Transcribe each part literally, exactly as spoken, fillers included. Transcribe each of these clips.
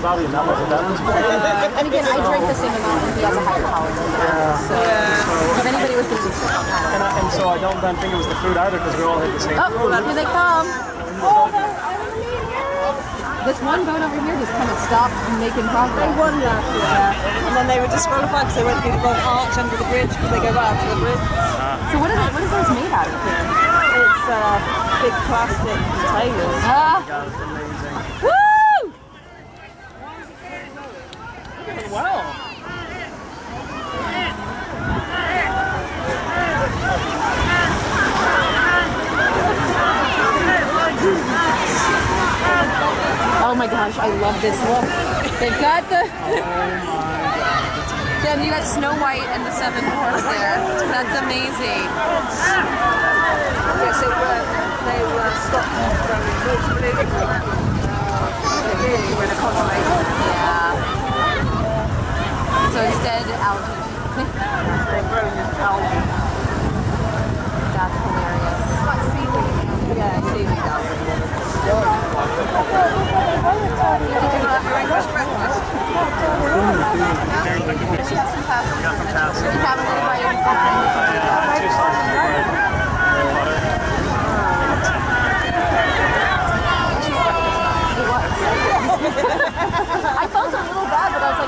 Bobby, and that wasn't that much. And again, I drank the same amount, and he has a higher tolerance. Yeah. So, yeah. If anybody was thinking so, and, I, and so I don't then think it was the food either, because we all had the same oh, food. here they come. Oh, this one boat over here just kind of stopped making progress. They won last year, yeah. And then they were disqualified because they went through the wrong arch under the bridge because they go right up to the bridge. Uh, so what is it? What is those made out of here? It's uh, big plastic containers. Ah. God, it's amazing. Woo! Wow. Oh my gosh, I love this look. They've got the... Jen, you got Snow White and the Seven Dwarfs there. That's amazing. Yes, it were, they were stopped from moving. They really were in a conservation. Yeah. So instead, algae. They're grown in algae. That's hilarious. Yeah, seaweed algae. Did you have your English breakfast? She has some pasta. We got some pasta. Did you have a little bite? Yeah, two slices of bread. Butter. I felt a little bad, but I was like,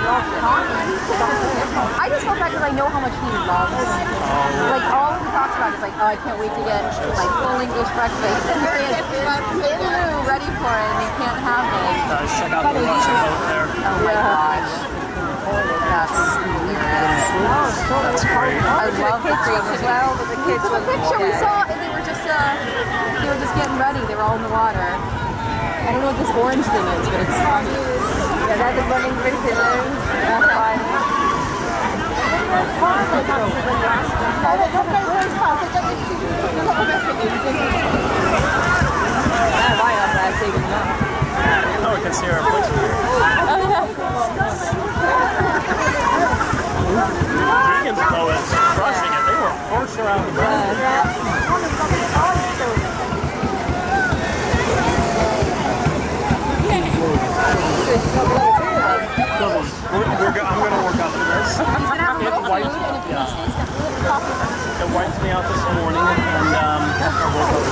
I just felt bad because I know how much he loves. Like, all he talks about is like, oh, I can't wait to get like full English breakfast. And here he is, Igloo, ready for it, and he can't have it. Guys, check out the Russian boat there. Oh my gosh. That's hilarious. That's great. I love the Kids as well, but the kids The were picture we saw, and they were just, uh, they were just getting ready. They were all in the water. I don't know what this orange thing is, but it's... Yeah, they're the running bridge balloons. That's fine. Yeah, right up there, saving them up. Oh, we can see our place. Keegan's boat is crushing it. They were forced around the boat. We're, we're go I'm going to work after this. It wiped, yeah. It wiped me out this morning, and um, I woke up.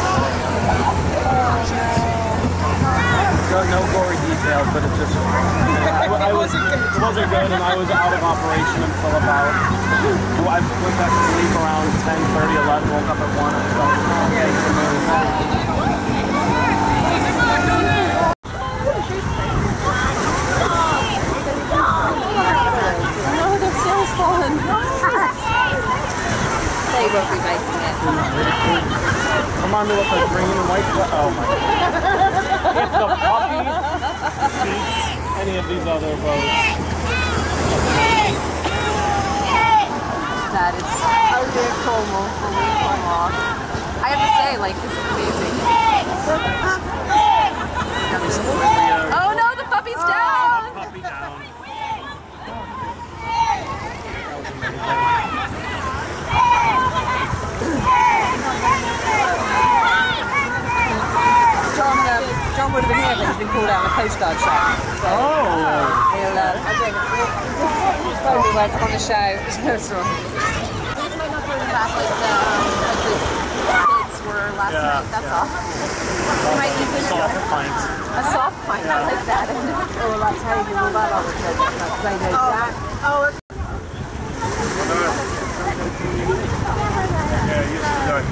No, no gory details, but it just, I, I was, it wasn't good, and I was out of operation until about, I went back to sleep around ten thirty, eleven, woke up at one, and felt okay to move. They won't be making it. Come on, with the green and white. Oh my god. If the puppy beats any of these other boats. That is so dear Cornwall for me, Cornwall. I have to say, like, this is amazing. Oh no, the puppy's down! Oh, puppy down. John, um, John would have been here, but he's been called out on a Coast Guard show. So Oh! he'll, uh, I think, he's probably went on the show. So, These might not bring back like the, like the kids were last Yeah, night, that's yeah. all. They might need to Soft pints. a soft pint, I like that. oh, that's how you do all that on the show. That's they know that. Oh, Yeah, you should go.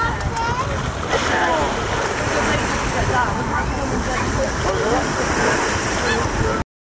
okay.